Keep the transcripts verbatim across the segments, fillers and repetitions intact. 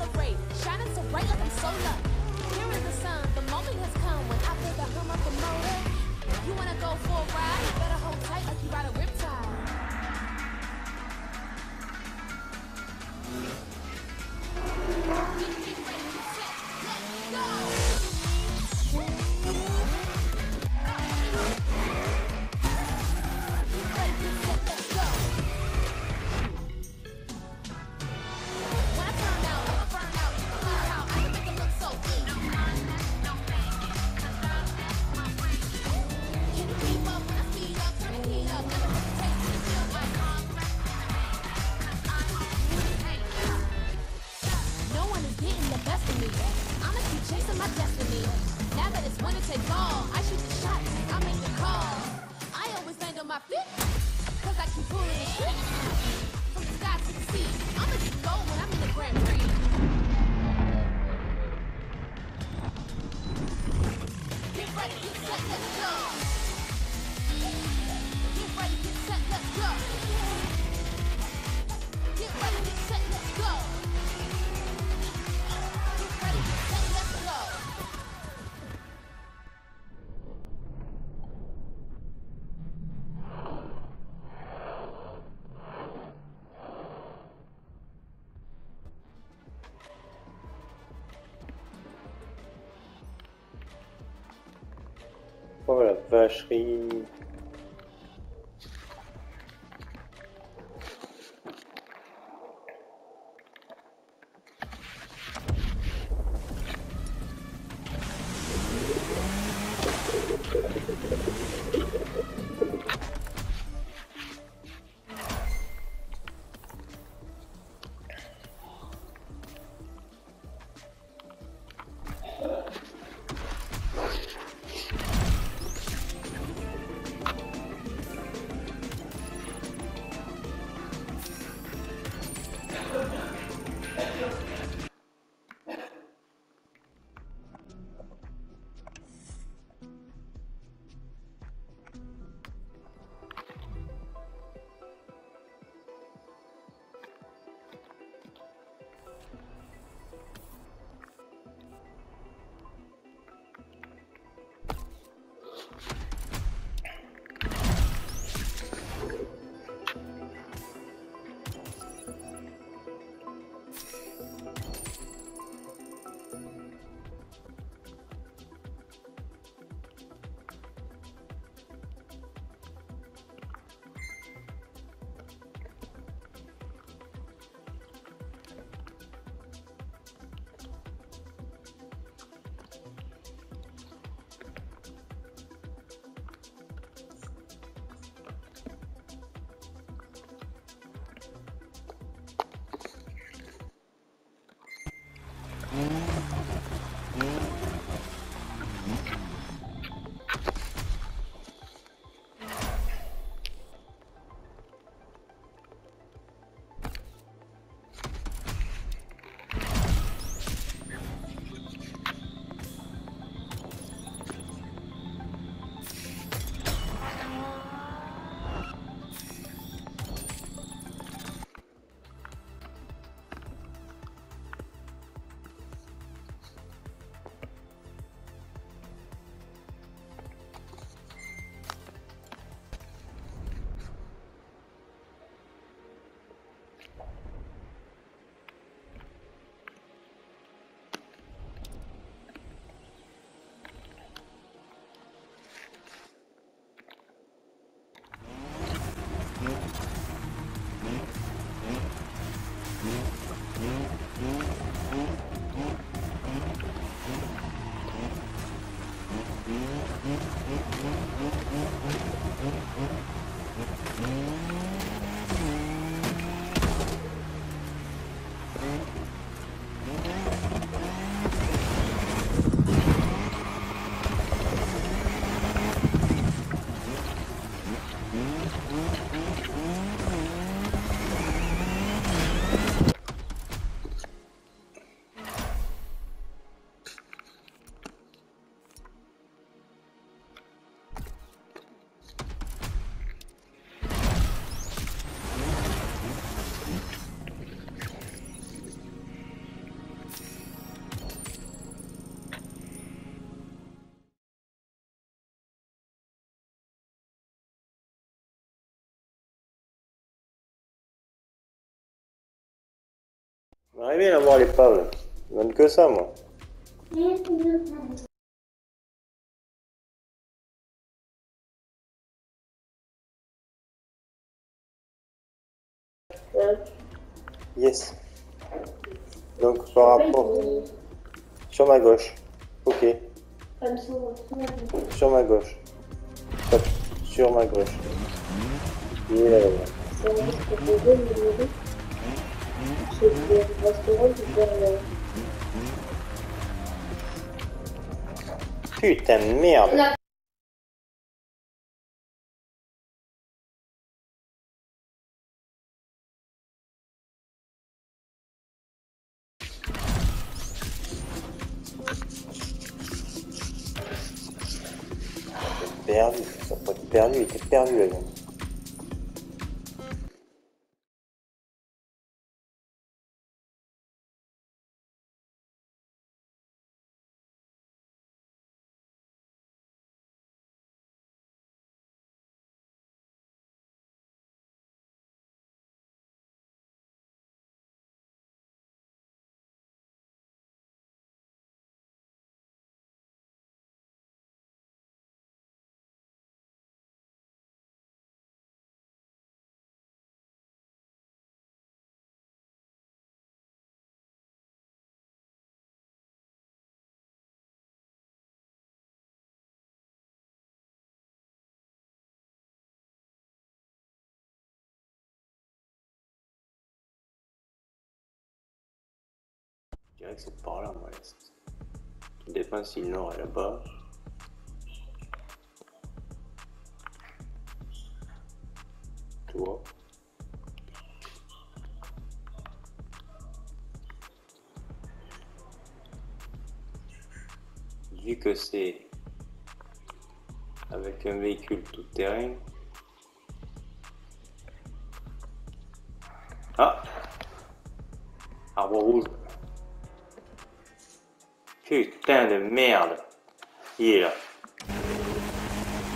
afraid, shining so bright like I'm solar. Here is the sun, the moment has come when I feel the hum of the motor. You wanna go for a ride? You better hold tight like you ride a riptide. Get ready, get set, let's go! Chasing my destiny. Now that it's winter, take all. I shoot the shots, I make the call. I always land on my feet, cause I keep pulling the shit. From the sky to the sea, I'ma just go when I'm in the Grand Prix. Get ready, get set, let's go. Get ready, get set, let's go. Get ready, get set, let's go. Oh la vacherie. J'aimerais bien avoir l'épave. Je donne que ça, moi. Yes. Donc, par rapport... Sur ma gauche. Ok. Sur ma gauche. Hop. Sur ma gauche. Et là, là. Putain de merde. Perdu, ça peut être perdu, il était perdu la gamme. Je dirais que c'est par là, moi. Tout dépend si le nord est là-bas. Tu vois. Vu que c'est avec un véhicule tout terrain. Ah! Arbre rouge. Putain de merde. Il est là.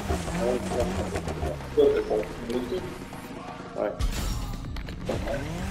Ouais.